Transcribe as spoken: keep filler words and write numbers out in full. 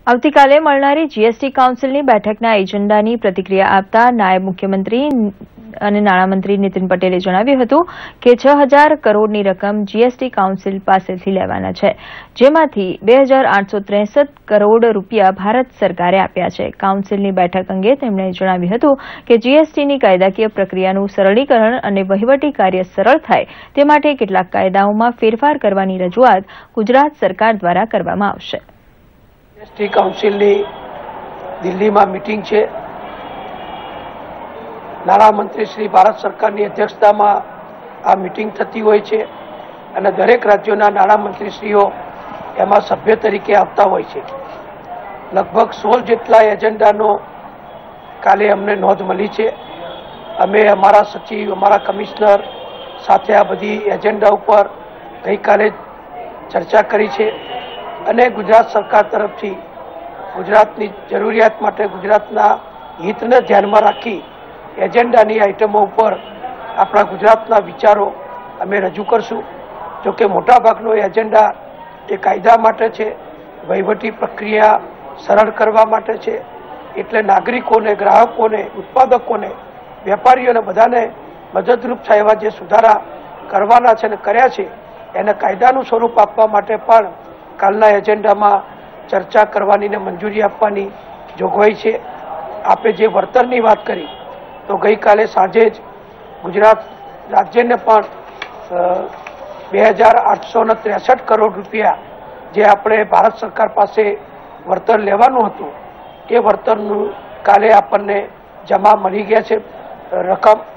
આવતીકાલે મળનારી જીએસટી કાઉન્સિલની બેઠકના એજન્ડાની પ્રતિક્રિયા આપતા નાયબ મુખ્યમંત્રી અને નાણામંત્રી નીતિન પટેલે જણાવ્યું હતું કે છ હજાર કરોડની રકમ જીએસટી કાઉન્સિલ પાસેથી લેવાના છે, જેમાંથી બે હજાર આઠસો ત્રેસઠ કરોડ રૂપિયા ભારત સરકારે આપ્યા છે. કાઉન્સિલની બેઠક અંગે તેમણે જણાવ્યું હતું કે જીએસટીની કાયદાકીય પ્રક્રિયાનું સરળીકરણ અને વહીવટી કાર્ય સરળ થાય તે માટે કેટલાક કાયદાઓમાં ફેરફાર કરવાની રજૂઆત ગુજરાત સરકાર દ્વારા કરવામાં આવશે. જીએસટી કાઉન્સિલની દિલ્હીમાં મીટિંગ છે. નાણામંત્રી શ્રી ભારત સરકારની અધ્યક્ષતામાં આ મીટિંગ થતી હોય છે અને દરેક રાજ્યોના નાણામંત્રીશ્રીઓ એમાં સભ્ય તરીકે આવતા હોય છે. લગભગ સોળ જેટલા એજન્ડાનો કાલે અમને નોંધ મળી છે. અમે અમારા સચિવ, અમારા કમિશનર સાથે આ બધી એજન્ડા ઉપર ગઈકાલે ચર્ચા કરી છે અને ગુજરાત સરકાર તરફથી ગુજરાતની જરૂરિયાત માટે ગુજરાતના હિતને ધ્યાનમાં રાખી એજન્ડાની આઇટમો ઉપર આપણા ગુજરાતના વિચારો અમે રજૂ કરશું. જોકે મોટાભાગનો એજન્ડા એ કાયદા માટે છે, વહીવટી પ્રક્રિયા સરળ કરવા માટે છે. એટલે નાગરિકોને, ગ્રાહકોને, ઉત્પાદકોને, વેપારીઓને બધાને મદદરૂપ થાય એવા જે સુધારા કરવાના છે અને કર્યા છે એને કાયદાનું સ્વરૂપ આપવા માટે પણ કાલના એજન્ડામાં ચર્ચા કરવાની ને મંજૂરી આપવાની જોગવાઈ છે. આપે જે વળતરની વાત કરી તો ગઈકાલે સાંજે જ ગુજરાત રાજ્યને પણ બે હજાર આઠસો ને ત્રેસઠ કરોડ રૂપિયા જે આપણે ભારત સરકાર પાસે વળતર લેવાનું હતું એ વળતરનું કાલે આપણને જમા મળી ગયા છે રકમ.